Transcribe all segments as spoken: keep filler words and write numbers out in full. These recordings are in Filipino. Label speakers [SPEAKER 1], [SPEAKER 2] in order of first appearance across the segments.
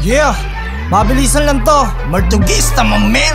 [SPEAKER 1] Yeah, mabilisan lang to. TUGISTA, my man.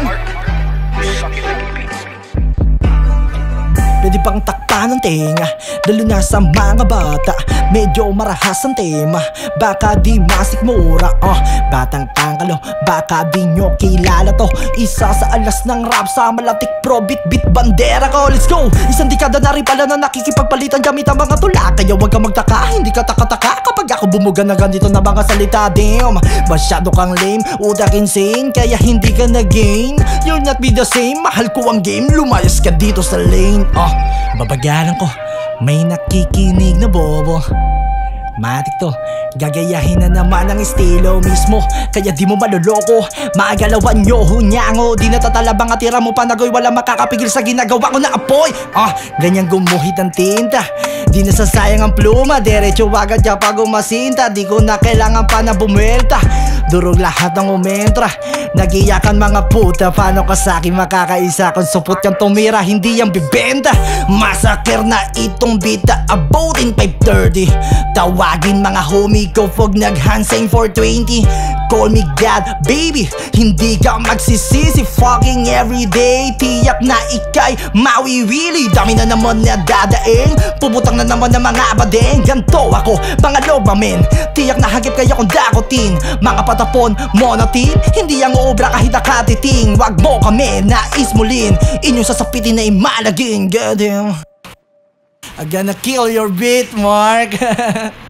[SPEAKER 1] Pwede pang takpan ng tenga, lalo na sa mga bata. Medyo marahas ang tema, baka di masikmura. uh, Batang tangkalo, baka di nyo kilala to. Isa sa alas ng rap sa malatik pro beat beat bandera ko. Let's go! Isang dekada na rin pala na nakikipagpalitan gamit ang mga tula. Kaya wag kang magtaka, hindi ka taka-taka kapag ako bumuga na ganito na mga salita. Damn, masyado kang lame, utak insane, kaya hindi ka na-gain. You'll not be the same, mahal ko ang game, lumayas ka dito sa lane. uh, Babagalan ko, may nakikinig na bobo. Matik to, gagayahin na naman ang estilo mismo, kaya di mo maloloko. Maagalawan nyo, hunyango, di natatalabang at tira mo panagoy. Wala makakapigil sa ginagawa ko na apoy. Ah, ganyan gumuhit ang tinta, di nasasayang ang pluma. Diretso agad siya pag umasinta, di ko na kailangan pa na bumwelta. Durog lahat ng umentra, nagiyakan mga puta. Paano ka sa'kin makakaisa kung supot kang tumira, hindi yung bibenta. Massacre na itong bita, about in five thirty. Tawagin mga homie ko, fog nag-handsign four twenty. Call me God, baby, hindi ka magsisisi. Fucking everyday, tiyak na ikay mawiwili. Dami na naman na dadaing, puputang na naman ng mga abadeng. Ganto ako, mga lobamen, tiyak na hagip kaya kong dakotin. Mga patapon, monotin, hindi ang obra kahit nakatiting. Wag mo kami nais mulin, inyong sasapitin na imalagin. Goddamn, I'm gonna kill your beat, Mark.